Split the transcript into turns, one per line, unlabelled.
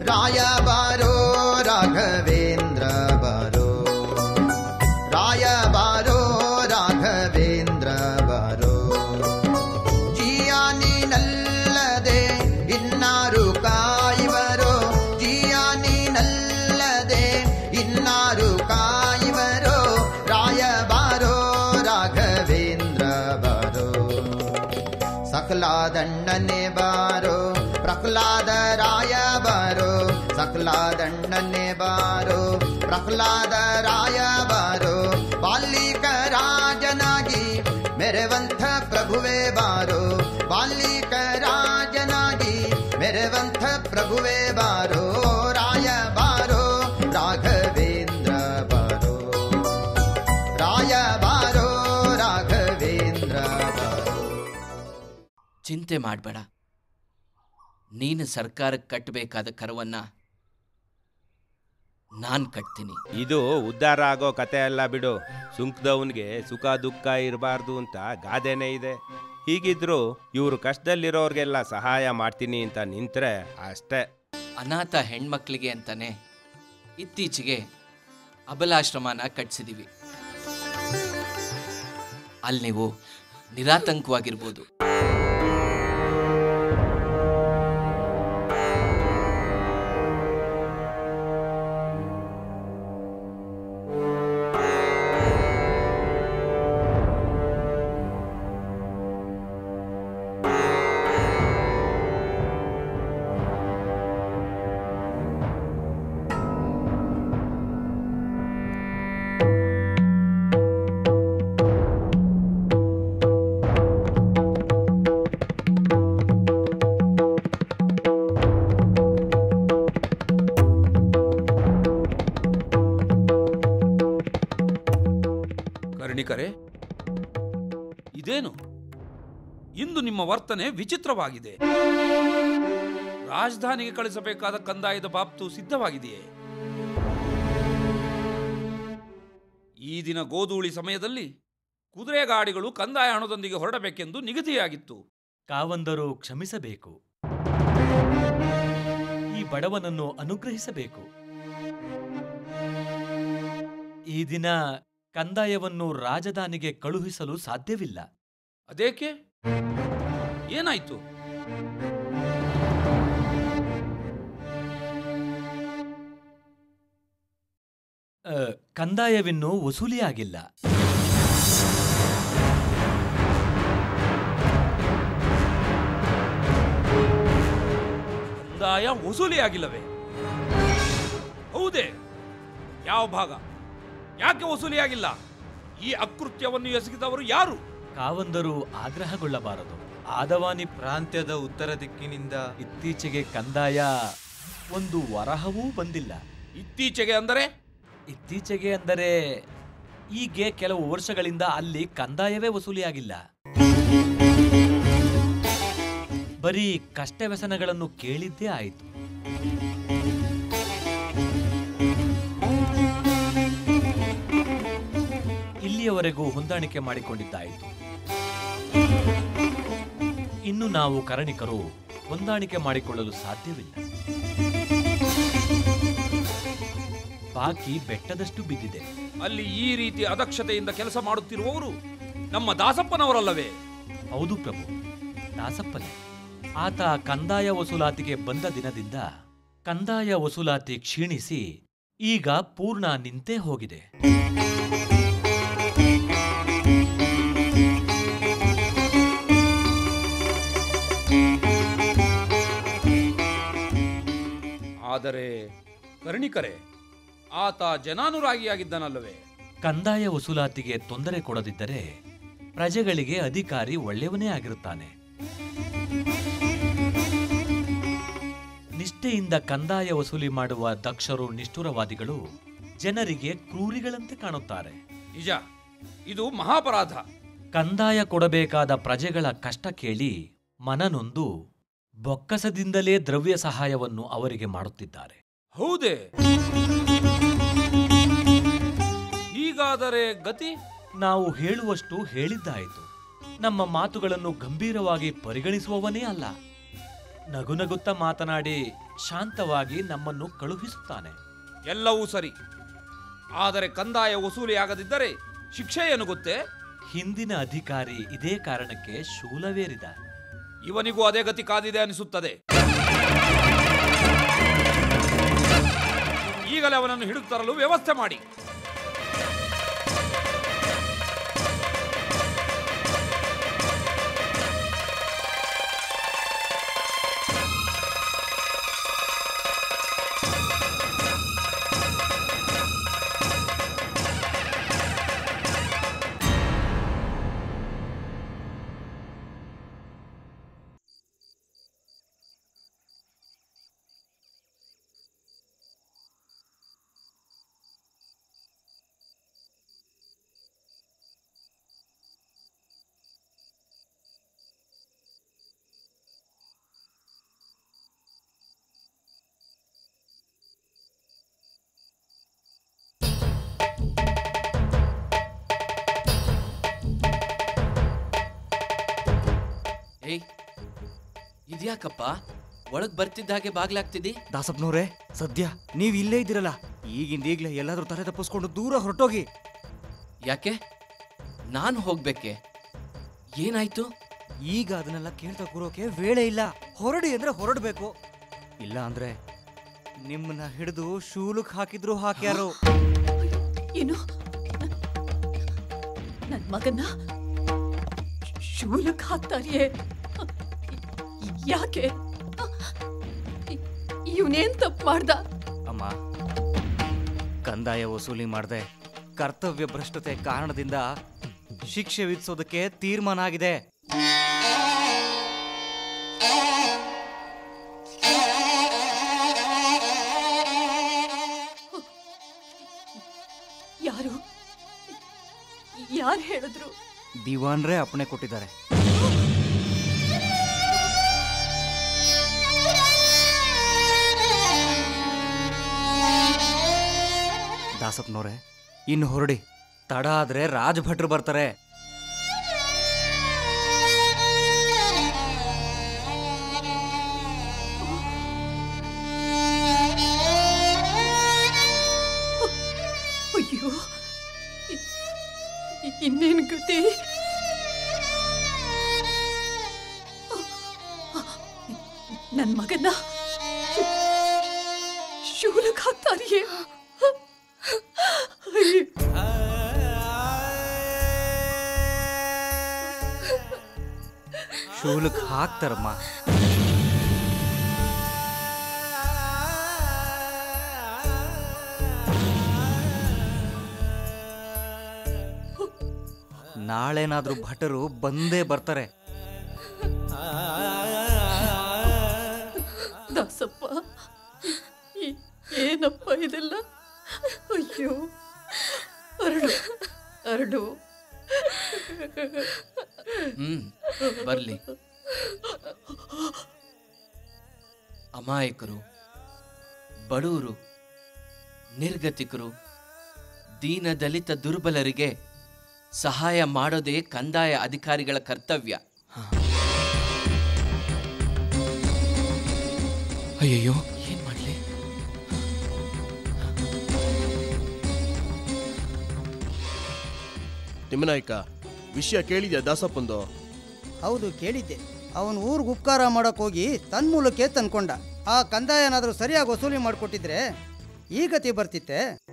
ರಾಯ ಬಾರೋ ರಾಘವೇಂದ್ರ ಬಾರೋ, ರಾಯ ಬಾರೋ ರಾಘವೇಂದ್ರ ಬಾರೋ. ಜಿಯಾನಿನಲ್ಲದೆ ಇನ್ನಾರು ಕಾಯುವರೋ, ಜಿಯಾನಿನಲ್ಲದೆ ಇನ್ನಾರು ಕಾಯುವರೋ. ರಾಯ ಬಾರೋ ರಾಘವೇಂದ್ರ ಬಾರೋ. ಸಕಲಾದಣ್ಣನೆ ಬಾರೋ ಪ್ರಹ್ಲಾದ ರಾಯ ಬಾರೋ, ಸಕಲಾದಣ್ಣನೆ ಬಾರೋ ಪ್ರಹ್ಲಾದ ರಾಯ ಬಾರೋ. ಬಾಲಿಕ ರಾಜನಾಗಿ ಮೆರೆವಂಥ ಪ್ರಭುವೇ ಬಾರೋ, ಬಾಲಿಕ ರಾಜನಾಗಿ ಮೆರೆವಂಥ ಪ್ರಭುವೇ ಬಾರೋ. ರಾಯ ಬಾರೋ ರಾಘವೇಂದ್ರ ಬಾರೋ, ರಾಯ ಬಾರೋ ರಾಘವೇಂದ್ರ ಬಾರೋ.
ಚಿಂತೆ ಮಾಡಬೇಡ, ನೀನು ಸರ್ಕಾರಕ್ಕೆ ಕಟ್ಟಬೇಕಾದ ಕರವನ್ನ ನಾನು ಕಟ್ತೀನಿ.
ಇದು ಉದ್ಧಾರ ಆಗೋ ಕತೆ ಅಲ್ಲ ಬಿಡು. ಸುಂಕದವನ್ಗೆ ಸುಖ ದುಃಖ ಇರಬಾರ್ದು ಅಂತ ಗಾದೆನೇ ಇದೆ. ಹೀಗಿದ್ರು ಇವರು ಕಷ್ಟದಲ್ಲಿರೋರ್ಗೆಲ್ಲ ಸಹಾಯ ಮಾಡ್ತೀನಿ ಅಂತ ನಿಂತ್ರೆ ಅಷ್ಟೇ.
ಅನಾಥ ಹೆಣ್ಮಕ್ಳಿಗೆ ಅಂತಾನೆ ಇತ್ತೀಚೆಗೆ ಅಬಲಾಶ್ರಮನ ಕಟ್ಸಿದೀವಿ. ಅಲ್ಲಿ ನೀವು ನಿರಾತಂಕವಾಗಿರ್ಬೋದು.
ಇದೇನು ಇಂದು ನಿಮ್ಮ ವರ್ತನೆ ವಿಚಿತ್ರವಾಗಿದೆ. ರಾಜಧಾನಿಗೆ ಕಳಿಸಬೇಕಾದ ಕಂದಾಯದ ಬಾಬ್ತು ಸಿದ್ಧವಾಗಿದೆಯೇ? ಈ ದಿನ ಗೋಧೂಳಿ ಸಮಯದಲ್ಲಿ ಕುದುರೆ ಗಾಡಿಗಳು ಕಂದಾಯ ಹಣದೊಂದಿಗೆ ಹೊರಡಬೇಕೆಂದು ನಿಗದಿಯಾಗಿತ್ತು.
ಕಾವಂದರು ಕ್ಷಮಿಸಬೇಕು, ಈ ಬಡವನನ್ನು ಅನುಗ್ರಹಿಸಬೇಕು. ಈ ದಿನ ಕಂದಾಯವನ್ನು ರಾಜಧಾನಿಗೆ ಕಳುಹಿಸಲು ಸಾಧ್ಯವಿಲ್ಲ.
ಅದೇಕೆ? ಏನಾಯ್ತು?
ಕಂದಾಯವಿನ್ನೂ ವಸೂಲಿಯಾಗಿಲ್ಲ.
ಕಂದಾಯ ವಸೂಲಿಯಾಗಿಲ್ಲವೇ? ಹೌದೇ? ಯಾವ ಭಾಗ? ಯಾಕೆ ವಸೂಲಿಯಾಗಿಲ್ಲ? ಈ ಅಕೃತ್ಯವನ್ನು ಎಸಗಿದವರು ಯಾರು?
ಕಾವಂದರು ಆಗ್ರಹಗೊಳ್ಳಬಾರದು. ಆದವಾನಿ ಪ್ರಾಂತ್ಯದ ಉತ್ತರ ದಿಕ್ಕಿನಿಂದ ಇತ್ತೀಚೆಗೆ ಕಂದಾಯ ಒಂದು ವರಹವೂ ಬಂದಿಲ್ಲ.
ಇತ್ತೀಚೆಗೆ ಅಂದರೆ?
ಇತ್ತೀಚೆಗೆ ಅಂದರೆ ಹೀಗೆ ಕೆಲವು ವರ್ಷಗಳಿಂದ ಅಲ್ಲಿ ಕಂದಾಯವೇ ವಸೂಲಿಯಾಗಿಲ್ಲ. ಬರೀ ಕಷ್ಟ ವ್ಯಸನಗಳನ್ನು ಕೇಳಿದ್ದೇ ಆಯಿತು. ಇಲ್ಲಿಯವರೆಗೂ ಹೊಂದಾಣಿಕೆ ಮಾಡಿಕೊಂಡಿದ್ದಾಯಿತು. ಇನ್ನು ನಾವು ಕರಣಿಕರು ಹೊಂದಾಣಿಕೆ ಮಾಡಿಕೊಳ್ಳಲು ಸಾಧ್ಯವಿಲ್ಲ. ಬಾಕಿ ಬೆಟ್ಟದಷ್ಟು ಬಿದ್ದಿದೆ.
ಅಲ್ಲಿ ಈ ರೀತಿ ಅದಕ್ಷತೆಯಿಂದ ಕೆಲಸ ಮಾಡುತ್ತಿರುವವರು ನಮ್ಮ ದಾಸಪ್ಪನವರಲ್ಲವೇ?
ಹೌದು ಪ್ರಭು, ದಾಸಪ್ಪನೇ. ಆತ ಕಂದಾಯ ವಸೂಲಾತಿಗೆ ಬಂದ ದಿನದಿಂದ ಕಂದಾಯ ವಸೂಲಾತಿ ಕ್ಷೀಣಿಸಿ ಈಗ ಪೂರ್ಣ ನಿಂತೇ ಹೋಗಿದೆ.
ಆದರೆ ಕರ್ಣಿಕರೇ, ಆತ ಜನಾನುರಾಗಿಯಾಗಿದ್ದನಲ್ಲವೇ?
ಕಂದಾಯ ವಸೂಲಾತಿಗೆ ತೊಂದರೆ ಕೊಡದಿದ್ದರೆ ಪ್ರಜೆಗಳಿಗೆ ಅಧಿಕಾರಿ ಒಳ್ಳೆಯವನೇ ಆಗಿರುತ್ತಾನೆ. ನಿಷ್ಠೆಯಿಂದ ಕಂದಾಯ ವಸೂಲಿ ಮಾಡುವ ದಕ್ಷರು ನಿಷ್ಠುರವಾದಿಗಳು ಜನರಿಗೆ ಕ್ರೂರಿಗಳಂತೆ ಕಾಣುತ್ತಾರೆ.
ನಿಜ, ಇದು ಮಹಾಪರಾಧ.
ಕಂದಾಯ ಕೊಡಬೇಕಾದ ಪ್ರಜೆಗಳ ಕಷ್ಟ ಕೇಳಿ ಮನನೊಂದು ಬೊಕ್ಕಸದಿಂದಲೇ ದ್ರವ್ಯ ಸಹಾಯವನ್ನು ಅವರಿಗೆ ಮಾಡುತ್ತಿದ್ದಾರೆ.
ಹೌದೇ? ಹೀಗಾದರೆ ಗತಿ?
ನಾವು ಹೇಳುವಷ್ಟು ಹೇಳಿದ್ದಾಯಿತು. ನಮ್ಮ ಮಾತುಗಳನ್ನು ಗಂಭೀರವಾಗಿ ಪರಿಗಣಿಸುವವನೇ ಅಲ್ಲ. ನಗುನಗುತ್ತಾ ಮಾತನಾಡಿ ಶಾಂತವಾಗಿ ನಮ್ಮನ್ನು ಕಳುಹಿಸುತ್ತಾನೆ.
ಎಲ್ಲವೂ ಸರಿ, ಆದರೆ ಕಂದಾಯ ವಸೂಲಿಯಾಗದಿದ್ದರೆ ಶಿಕ್ಷೆ ಏನು ಗೊತ್ತೇ?
ಹಿಂದಿನ ಅಧಿಕಾರಿ ಇದೇ ಕಾರಣಕ್ಕೆ ಶೂಲವೇರಿದ.
ಇವನಿಗೂ ಅದೇ ಗತಿ ಕಾದಿದೆ ಅನಿಸುತ್ತದೆ. ಈಗಲೇ ಅವನನ್ನು ಹಿಡಿದು ತರಲು ವ್ಯವಸ್ಥೆ ಮಾಡಿ.
ಏಯ್, ಇದ್ಯಾಕಪ್ಪ ಒಳಗ್ ಬರ್ತಿದ್ದ ಹಾಗೆ ಬಾಗ್ಲಾಗ್ತಿದಿ?
ದಾಸಪ್ಪನವ್ರೆ, ಸದ್ಯ ನೀವ್ ಇಲ್ಲೇ ಇದ್ದೀರಲ್ಲ, ಈಗಿಂದೀಗ್ಲೇ ಎಲ್ಲಾದ್ರೂ ತಲೆ ತಪ್ಪಿಸ್ಕೊಂಡು ದೂರ ಹೊರಟೋಗಿ.
ಯಾಕೆ ನಾನು ಹೋಗ್ಬೇಕೆ? ಏನಾಯ್ತು?
ಈಗ ಅದನ್ನೆಲ್ಲ ಕೇಳ್ತಾ ಕೂರೋಕೆ ವೇಳೆ ಇಲ್ಲ. ಹೊರಡಿ ಅಂದ್ರೆ ಹೊರಡ್ಬೇಕು, ಇಲ್ಲ ಅಂದ್ರೆ ನಿಮ್ಮನ್ನ ಹಿಡಿದು ಶೂಲಕ್ ಹಾಕಿದ್ರು ಹಾಕ್ಯಾರು.
ಏನು, ನನ್ ಮಗನ್ನ ಶೂಲಕ್ ಹಾಕ್ತಾರಿಯೇ? ಯಾಕೆ? ಇವನೇನ್ ತಪ್ಪು ಮಾಡ್ದ?
ಅಮ್ಮ, ಕಂದಾಯ ವಸೂಲಿ ಮಾಡದೆ ಕರ್ತವ್ಯ ಭ್ರಷ್ಟತೆ ಕಾರಣದಿಂದ ಶಿಕ್ಷೆ ವಿಧಿಸೋದಕ್ಕೆ ತೀರ್ಮಾನ ಆಗಿದೆ.
ಯಾರು ಹೇಳಿದ್ರು?
ದಿವಾನ್ರೇ ಅಪ್ಪಣೆ ಕೊಟ್ಟಿದ್ದಾರೆ. ದಾಸಪ್ಪನವ್ರೆ, ಇನ್ನು ಹೊರಡಿ, ತಡ ಆದ್ರೆ ರಾಜಭಟ್ರು ಬರ್ತಾರೆ.
ಅಯ್ಯೋ, ಇನ್ನೇನು ಗತಿ? ನನ್ನ ಮಗನ ಶೂಲಕ್ಕೆ ಹಾಕ್ತಾರಿಯೇ?
ಶೂಲಕ್ಕೆ ಹಾಕ್ತಾರಮ್ಮ. ನಾಳೆನಾದ್ರೂ ಭಟರು ಬಂದೇ ಬರ್ತಾರೆ.
ದಾಸಪ್ಪ, ಏನಪ್ಪ ಇದೆಲ್ಲ? ಅಯ್ಯೋ, ಅರಡು ಅರಡು.
ಬರ್ಲಿ. ಅಮಾಯಕರು, ಬಡವರು, ನಿರ್ಗತಿಕರು, ದೀನ ದಲಿತ ದುರ್ಬಲರಿಗೆ ಸಹಾಯ ಮಾಡೋದೇ ಕಂದಾಯ ಅಧಿಕಾರಿಗಳ ಕರ್ತವ್ಯ. ಅಯ್ಯಯ್ಯೋ, ಏನ್ ಮಾಡ್ಲಿ?
ತಿಮ್ಮನಾಯ್ಕ, ವಿಷಯ ಕೇಳಿದ್ಯಾ ದಾಸಪ್ಪಂದು?
ಹೌದು, ಕೇಳಿದ್ದೆ. ಅವನು ಊರಿಗೆ ಉಪಕಾರ ಮಾಡೋಕೆ ಹೋಗಿ ತನ್ನ ಮೂಲಕ್ಕೆ ತಂದ್ಕೊಂಡ. ಆ ಕಂದಾಯ ಏನಾದರೂ ಸರಿಯಾಗಿ ವಸೂಲಿ ಮಾಡಿಕೊಟ್ಟಿದ್ರೆ ಈ ಗತಿ ಬರ್ತಿತ್ತೆ.